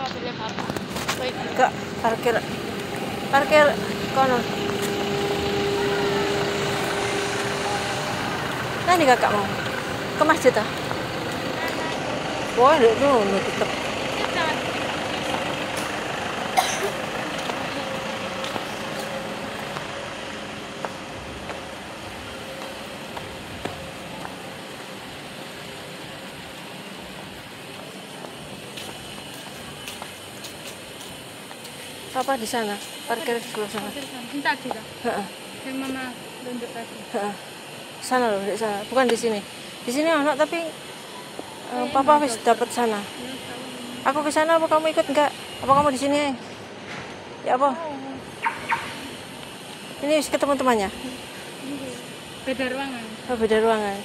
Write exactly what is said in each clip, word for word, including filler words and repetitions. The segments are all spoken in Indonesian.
Enggak, parkir. Parkir kono. Nah, ini kakak mau ke masjid ah. Wah, itu nu tetep. Papa di sana, parkir di sebelah sana. Minta kita. Heeh. Yang mama tunjuk tadi. Heeh. Sana loh, di sana. Bukan di sini. Di sini anak tapi uh, Papa wis dapat sana. Aku ke sana apa kamu ikut enggak? Apa kamu di sini? Ya apa? Ini wis ketemu temannya? Beda ruangan. Oh, beda ruangan.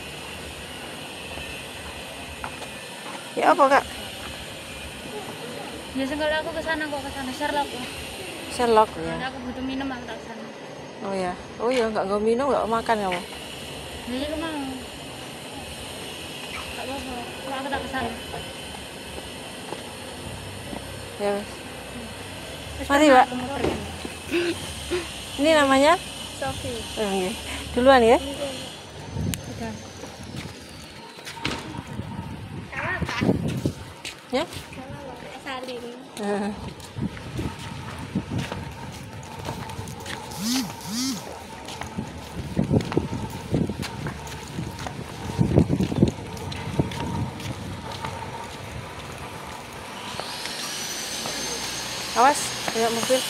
Ya apa, Kak? Biasa kalau aku ke sana kok ke sana Sherlock. Sherlock ya. Kalau aku butuh minum aku tak ke sana. Oh ya. Oh ya, enggak enggak minum, enggak makan kamu. Jadi aku mau. Tak apa-apa. Kalau aku tak ke sana. Ya, wes. Mari, Pak. Ini namanya Sofi. Oh, iya. Duluan ya. Sudah. Ya. Salin. Uh. Awas, banyak mobil.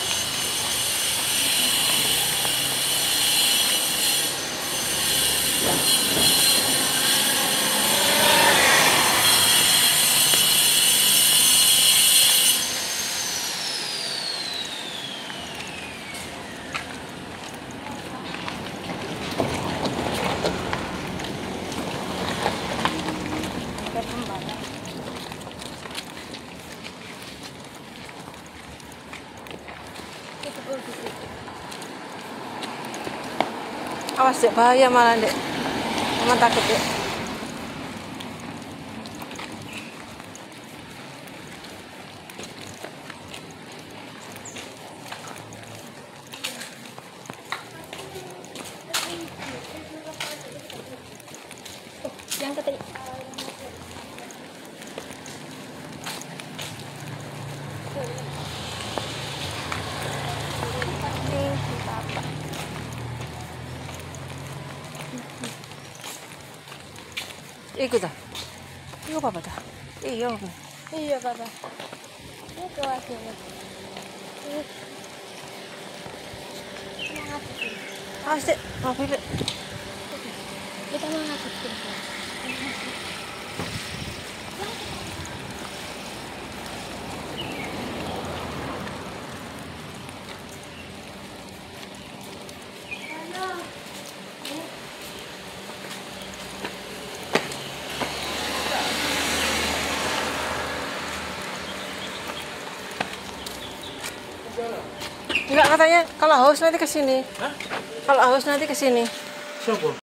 Awas dek, bahaya malah dek. Mama takut dek. Yang ketiga. Ikut dah. Iya apa dah? Iya. Iya, Papa. Ini kelasnya. Awas dek, mobil dek. Kita mau ngapain? Enggak, katanya kalau haus nanti ke sini. Kalau haus nanti ke sini. Siapa?